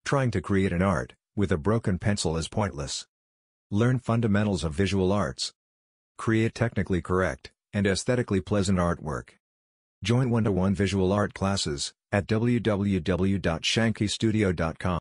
Trying to create an art with a broken pencil is pointless. Learn fundamentals of visual arts. Create technically correct and aesthetically pleasant artwork. Join one-to-one visual art classes at www.shankystudio.com.